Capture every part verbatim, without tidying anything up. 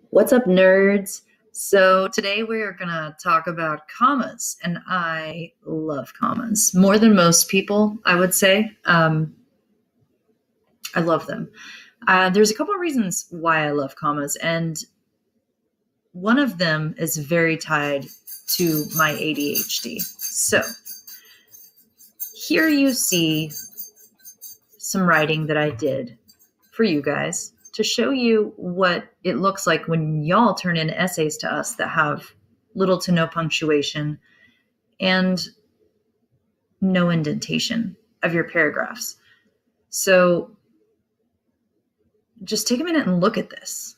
What's up, nerds? So today we're gonna talk about commas, and I love commas more than most people, I would say. Um, I love them. Uh, there's a couple of reasons why I love commas, and one of them is very tied to my A D H D. So here you see some writing that I did for you guys to show you what it looks like when y'all turn in essays to us that have little to no punctuation and no indentation of your paragraphs. So just take a minute and look at this.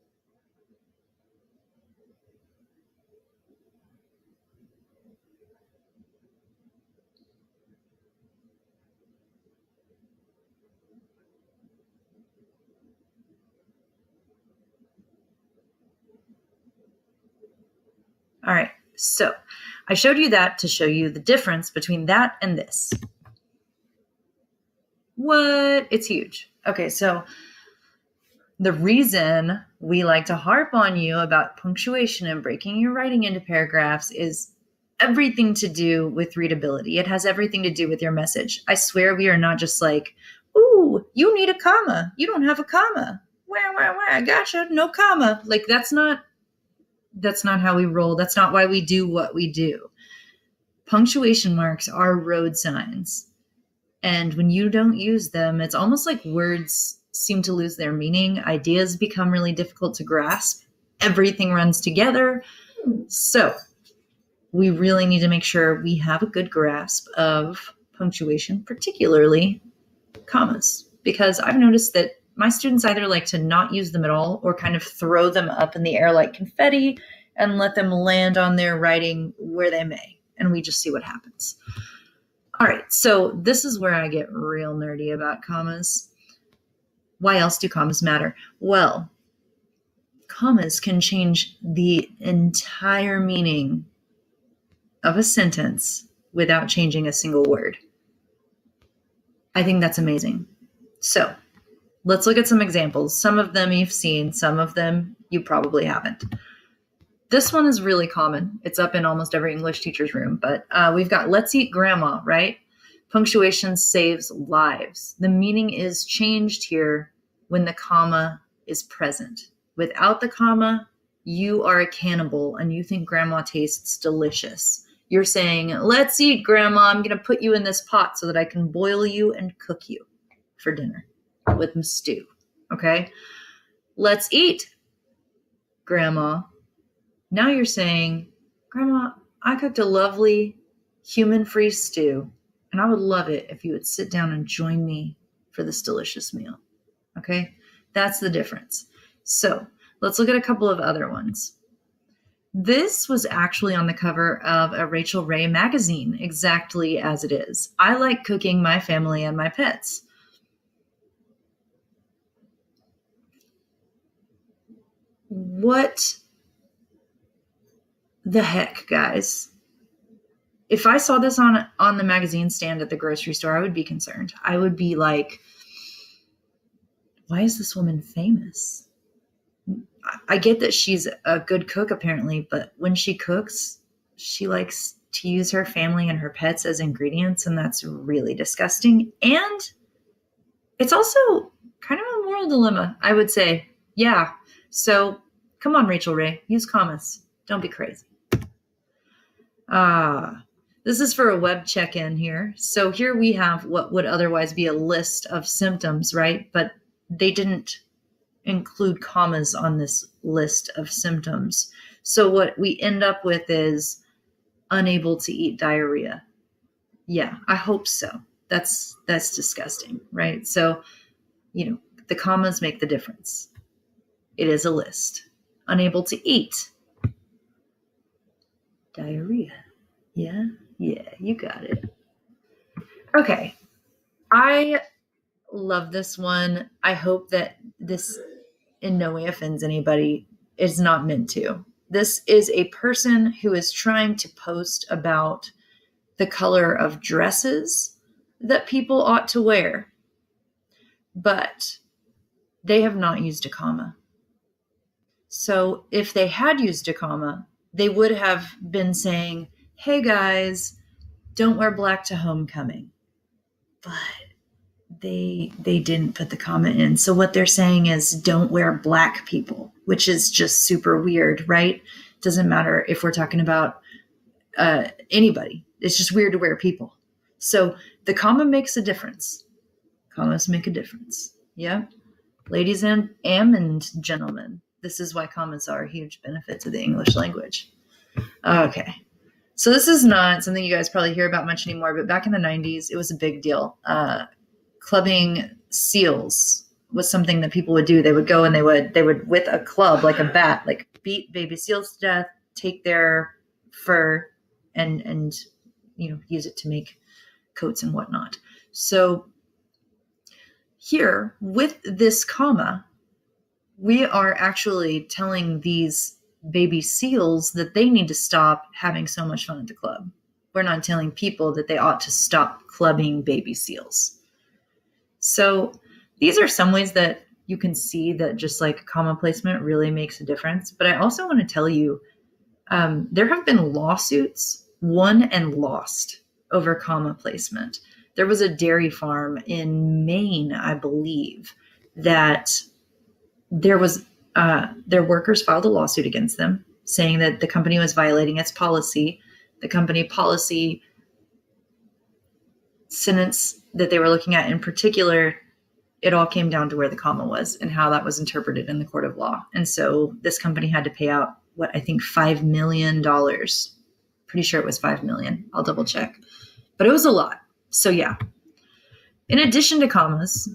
All right, so I showed you that to show you the difference between that and this. What? It's huge. Okay, so the reason we like to harp on you about punctuation and breaking your writing into paragraphs is everything to do with readability. It has everything to do with your message. I swear we are not just like, ooh, you need a comma. You don't have a comma. Wah, wah, wah, I gotcha. No comma. Like that's not That's not how we roll. That's not why we do what we do. Punctuation marks are road signs. And when you don't use them, it's almost like words seem to lose their meaning. Ideas become really difficult to grasp. Everything runs together. So we really need to make sure we have a good grasp of punctuation, particularly commas, because I've noticed that my students either like to not use them at all or kind of throw them up in the air like confetti and let them land on their writing where they may. And we just see what happens. All right, so this is where I get real nerdy about commas. Why else do commas matter? Well, commas can change the entire meaning of a sentence without changing a single word. I think that's amazing. So let's look at some examples. Some of them you've seen, some of them you probably haven't. This one is really common. It's up in almost every English teacher's room, but uh, we've got let's eat grandma, right? Punctuation saves lives. The meaning is changed here when the comma is present. Without the comma, you are a cannibal and you think grandma tastes delicious. You're saying, let's eat grandma. I'm going to put you in this pot so that I can boil you and cook you for dinner with stew. Okay? Let's eat grandma. Now you're saying, Grandma, I cooked a lovely human-free stew, and I would love it if you would sit down and join me for this delicious meal. Okay? That's the difference. So let's look at a couple of other ones. This was actually on the cover of a Rachael Ray magazine, exactly as it is. I like cooking my family and my pets. What the heck, guys? If I saw this on on the magazine stand at the grocery store, I would be concerned. I would be like, why is this woman famous? I get that she's a good cook apparently, but when she cooks, she likes to use her family and her pets as ingredients, and that's really disgusting. And it's also kind of a moral dilemma, I would say. Yeah. So come on, Rachael Ray, use commas. Don't be crazy. Ah, this is for a web check-in here. So here we have what would otherwise be a list of symptoms, right? But they didn't include commas on this list of symptoms. So what we end up with is unable to eat diarrhea. Yeah, I hope so. That's that's disgusting, right? So, you know, the commas make the difference. It is a list. Unable to eat. Diarrhea. Yeah, yeah, you got it. Okay. I love this one. I hope that this in no way offends anybody. It's not meant to. This is a person who is trying to post about the color of dresses that people ought to wear, but they have not used a comma. So if they had used a comma, they would have been saying, hey guys, don't wear black to homecoming. But they they didn't put the comma in. So what they're saying is don't wear black people, which is just super weird, right? Doesn't matter if we're talking about uh, anybody. It's just weird to wear people. So the comma makes a difference. Commas make a difference. Yeah. Ladies and, and gentlemen, this is why commas are a huge benefit to the English language. Okay. So this is not something you guys probably hear about much anymore, but back in the nineties, it was a big deal. Uh, clubbing seals was something that people would do. They would go and they would, they would, with a club, like a bat, like beat baby seals to death, take their fur and, and, you know, use it to make coats and whatnot. So here with this comma, we are actually telling these baby seals that they need to stop having so much fun at the club. We're not telling people that they ought to stop clubbing baby seals. So these are some ways that you can see that just like comma placement really makes a difference. But I also want to tell you, um, there have been lawsuits won and lost over comma placement. There was a dairy farm in Maine, I believe, that there was uh, their workers filed a lawsuit against them saying that the company was violating its policy. The company policy sentence that they were looking at in particular, it all came down to where the comma was and how that was interpreted in the court of law. And so this company had to pay out what I think five million dollars. Pretty sure it was five million dollars. I'll double check. But it was a lot. So yeah, in addition to commas,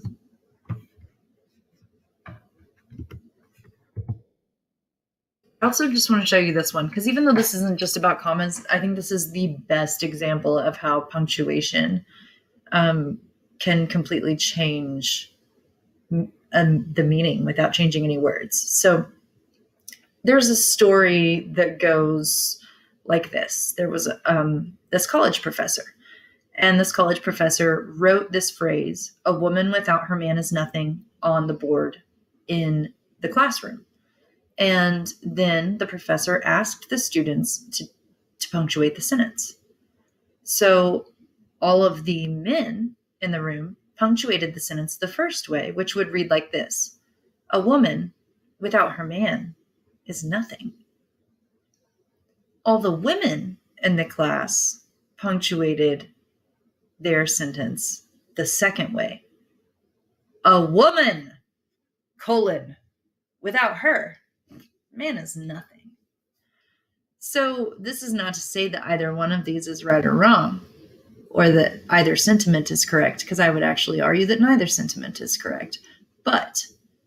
I also just want to show you this one, because even though this isn't just about commas, I think this is the best example of how punctuation um, can completely change um, the meaning without changing any words. So there's a story that goes like this. There was um, this college professor. And this college professor wrote this phrase, "A woman without her man is nothing," on the board in the classroom. And then the professor asked the students to, to punctuate the sentence. So all of the men in the room punctuated the sentence the first way, which would read like this: "A woman without her man is nothing." All the women in the class punctuated their sentence the second way: "A woman, colon, without her, man is nothing." So this is not to say that either one of these is right or wrong, or that either sentiment is correct, because I would actually argue that neither sentiment is correct. But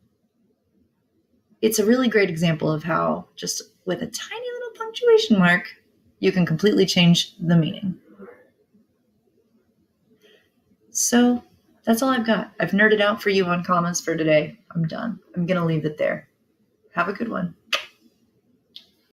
it's a really great example of how just with a tiny little punctuation mark, you can completely change the meaning. So that's all I've got. I've nerded out for you on commas for today. I'm done. I'm going to leave it there. Have a good one.